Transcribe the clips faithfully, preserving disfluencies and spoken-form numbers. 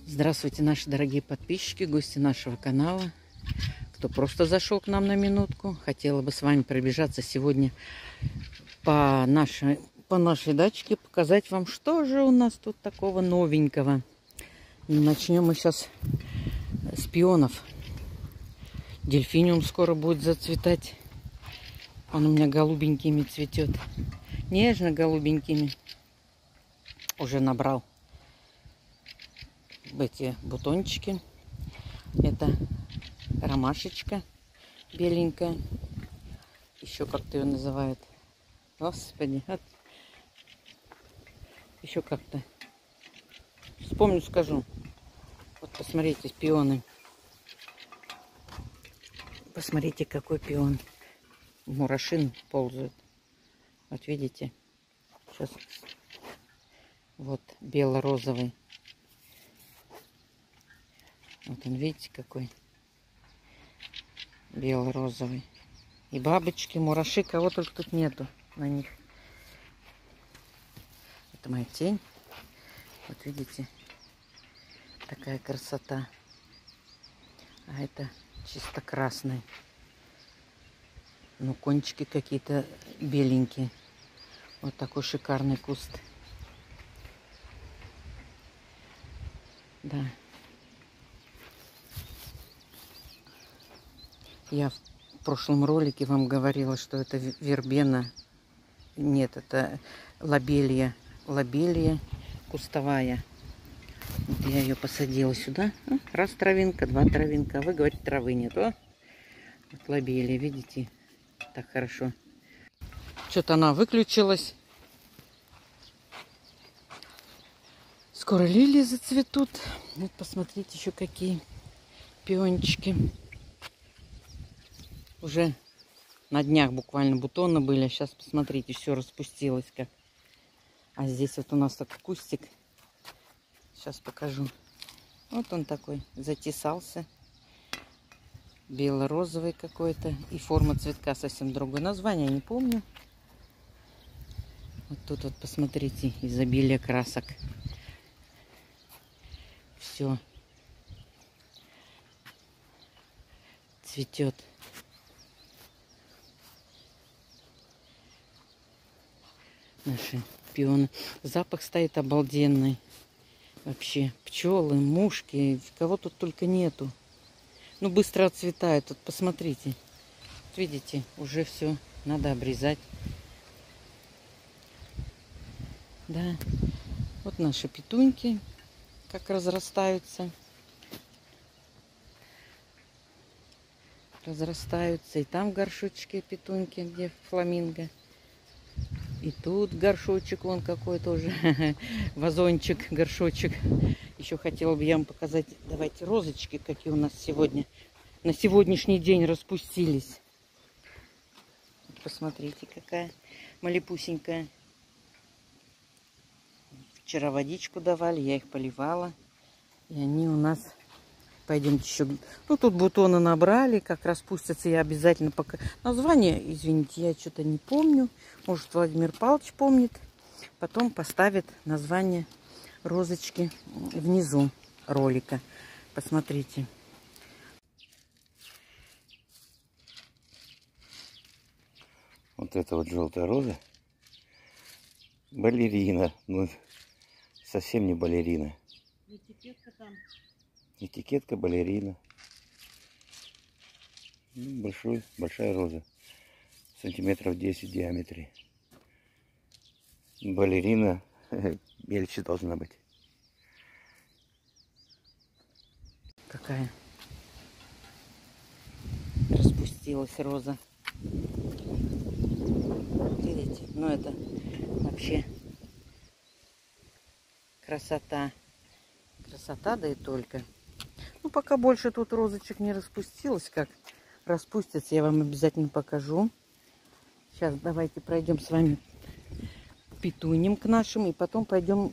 Здравствуйте, наши дорогие подписчики, гости нашего канала. Кто просто зашел к нам на минутку, хотела бы с вами пробежаться сегодня по нашей, по нашей дачке, показать вам, что же у нас тут такого новенького. Начнем мы сейчас с пионов. Дельфиниум скоро будет зацветать. Он у меня голубенькими цветет. Нежно-голубенькими. Уже набрал эти бутончики. Это ромашечка беленькая. Еще как-то ее называют. Господи. Вот. Еще как-то. Вспомню, скажу. Вот посмотрите, пионы. Посмотрите, какой пион. Мурашин ползают. Вот видите? Сейчас. Вот бело-розовый. Вот он, видите, какой бело-розовый. И бабочки, мураши, кого только тут нету на них. Это моя тень. Вот видите, такая красота. А это чисто красный. Ну, кончики какие-то беленькие. Вот такой шикарный куст. Да. Я в прошлом ролике вам говорила, что это вербена. Нет, это лобелия. Лобелия кустовая. Вот я ее посадила сюда. Раз травинка, два травинка. А вы говорите, травы нет. О, вот лобелия, видите? Так хорошо. Что-то она выключилась. Скоро лилии зацветут. Вот посмотрите еще какие пиончики. Уже на днях буквально бутоны были. А сейчас посмотрите, все распустилось как. А здесь вот у нас такой кустик. Сейчас покажу. Вот он такой затесался. Бело-розовый какой-то. И форма цветка совсем другое. Название не помню. Вот тут вот посмотрите. Изобилие красок. Все. Цветет. Наши пионы. Запах стоит обалденный. Вообще. Пчелы, мушки. Кого тут только нету. Ну, быстро отцветает. Вот посмотрите. Видите, уже все. Надо обрезать. Да. Вот наши петуньки. Как разрастаются. Разрастаются. И там горшочки петуньки, где фламинго. И тут горшочек, вон какой тоже, вазончик, горшочек. Еще хотела бы я вам показать, давайте, розочки, какие у нас сегодня, на сегодняшний день распустились. Вот посмотрите, какая малепусенькая. Вчера водичку давали, я их поливала. И они у нас, пойдемте еще, ну тут бутоны набрали, как распустятся, я обязательно пока. Название, извините, я что-то не помню. Может, Владимир Павлович помнит. Потом поставит название розочки внизу ролика. Посмотрите. Вот это вот желтая роза. Балерина. Ну, совсем не балерина. Этикетка там. Этикетка балерина. Большой, большая роза. Сантиметров десять в диаметре. Балерина мельче должна быть. Какая распустилась роза. Видите? Ну это вообще красота. Красота, да и только. Ну пока больше тут розочек не распустилось. Как распустится, я вам обязательно покажу. Сейчас давайте пройдем с вами к петуньям к нашим. И потом пойдем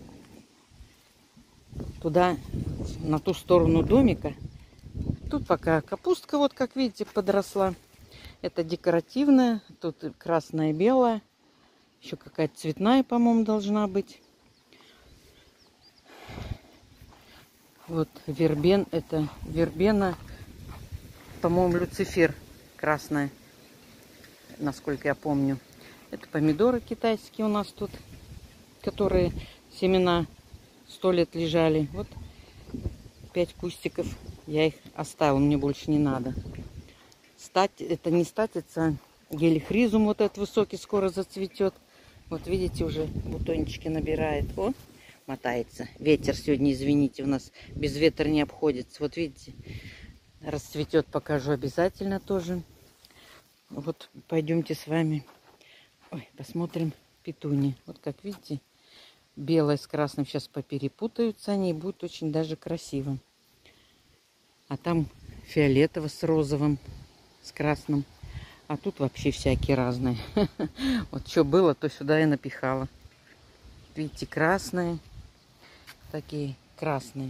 туда, на ту сторону домика. Тут пока капустка, вот как видите, подросла. Это декоративная. Тут красная и белая. Еще какая-то цветная, по-моему, должна быть. Вот вербен, это вербена, по-моему, люцифер красная, насколько я помню. Это помидоры китайские у нас тут, которые семена сто лет лежали. Вот пять кустиков. Я их оставила, мне больше не надо. Стать, это не статица, гелихризум вот этот высокий скоро зацветет. Вот видите, уже бутончики набирает. О, мотается. Ветер сегодня, извините, у нас без ветра не обходится. Вот видите, расцветет, покажу обязательно тоже. Вот пойдемте с вами. Ой, посмотрим петуни. Вот как видите, белое с красным сейчас поперепутаются они, и будет очень даже красиво. А там фиолетово с розовым, с красным. А тут вообще всякие разные. Вот что было, то сюда и напихала. Видите, красные. Такие красные.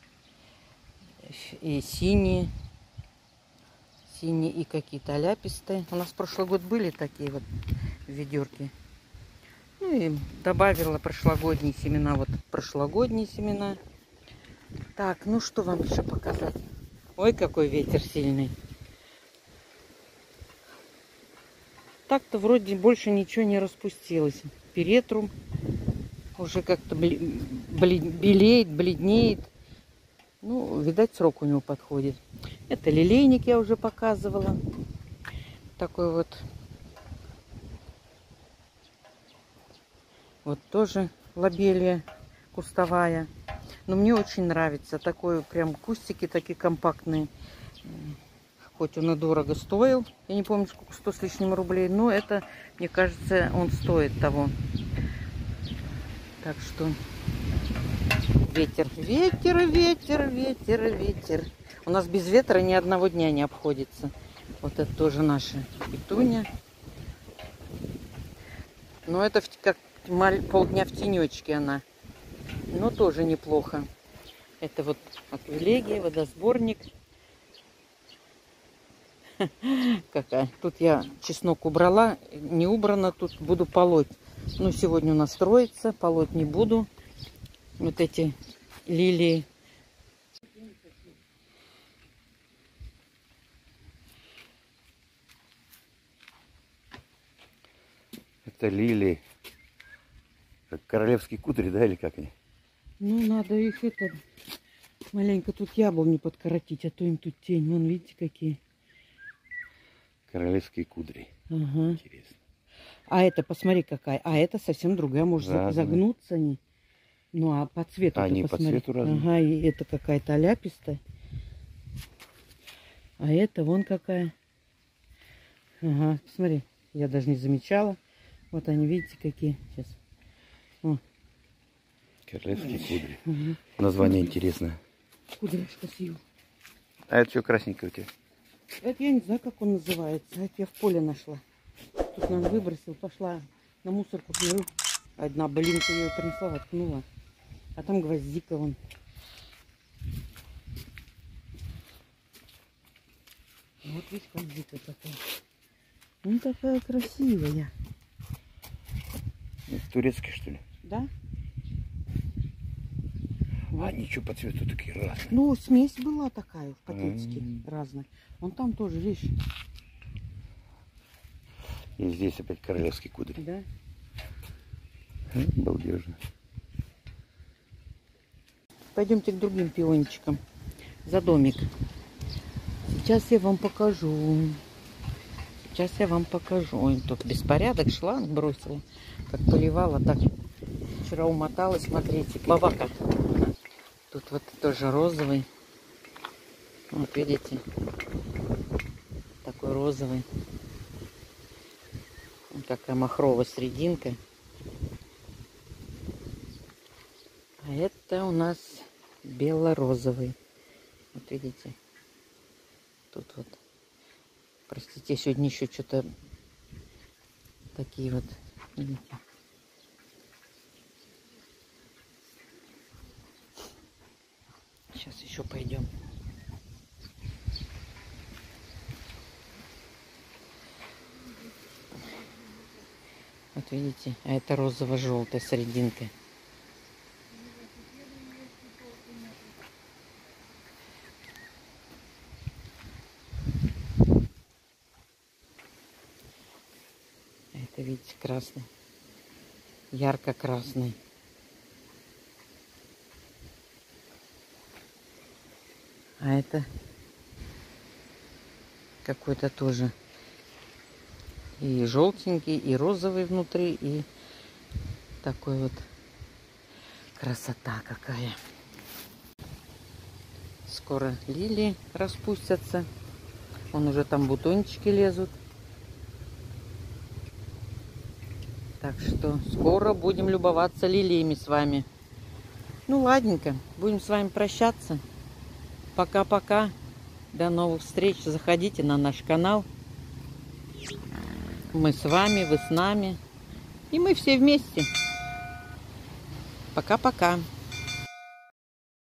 И синие. Синие и какие-то аляпистые. У нас в прошлый год были такие вот ведерки. Ну и добавила прошлогодние семена. Вот прошлогодние семена. Так, ну что вам еще показать? Ой, какой ветер сильный. Так-то вроде больше ничего не распустилось. Перетрум уже как-то белеет, бледнеет. Ну, видать, срок у него подходит. Это лилейник я уже показывала. Такой вот. Вот тоже лобелия кустовая. Но мне очень нравится. Такой прям кустики такие компактные. Хоть он и дорого стоил. Я не помню, сколько, сто с лишним рублей. Но это, мне кажется, он стоит того. Так что ветер, ветер, ветер, ветер, ветер. У нас без ветра ни одного дня не обходится. Вот это тоже наша петуня. Но это как полдня в тенечке она. Но тоже неплохо. Это вот аквилегия, водосборник. Какая. Тут я чеснок убрала. Не убрано, тут буду полоть. Ну, сегодня у нас строится. Полоть не буду. Вот эти лилии. Это лилии. Как королевские кудри, да, или как они? Ну, надо их это... Маленько тут яблоню подкоротить, а то им тут тень. Вон, видите, какие. Королевские кудри. Ага. Интересно. А это, посмотри, какая. А это совсем другая. Может Разные. загнуться они. Ну, а по цвету А, ты они посмотри. по цвету разные. Ага, и это какая-то аляпистая. А это вон какая. Ага, посмотри. Я даже не замечала. Вот они, видите, какие. Сейчас. О. Королевские кудри. Ага. Название интересное. Кудряшка съел. А это что красненькое у тебя? Это я не знаю, как он называется. Это я в поле нашла. Тут нам выбросил. Пошла на мусорку, смотрю. Одна былинка ее принесла, воткнула. А там гвоздика вон. Вот видишь, гвоздика такая. Ну, такая красивая. Это турецкие, что ли? Да? А они что по цвету такие разные? Ну, смесь была такая в пакетике. Mm. Разная. Вон там тоже, видишь. И здесь опять королевские кудри. Да. Балдежно. Пойдемте к другим пиончикам. За домик. Сейчас я вам покажу. Сейчас я вам покажу. Ой, тут беспорядок. Шланг бросила. Как поливала, так вчера умоталась. Смотрите, бабака. Тут вот тоже розовый. Вот видите. Такой розовый. Вот какая махровая срединка. А это у нас бело-розовый. Вот видите. Тут вот. Простите, сегодня еще что-то такие вот. Видите. Сейчас еще пойдем. Вот видите, а это розово-желтая срединка. Это, видите, красный. Ярко-красный. А это какой-то тоже и желтенький, и розовый внутри, и такой вот красота какая. Скоро лилии распустятся. Вон уже там бутончики лезут. Так что скоро будем любоваться лилиями с вами. Ну, ладненько, будем с вами прощаться. Пока-пока. До новых встреч. Заходите на наш канал. Мы с вами, вы с нами. И мы все вместе. Пока-пока.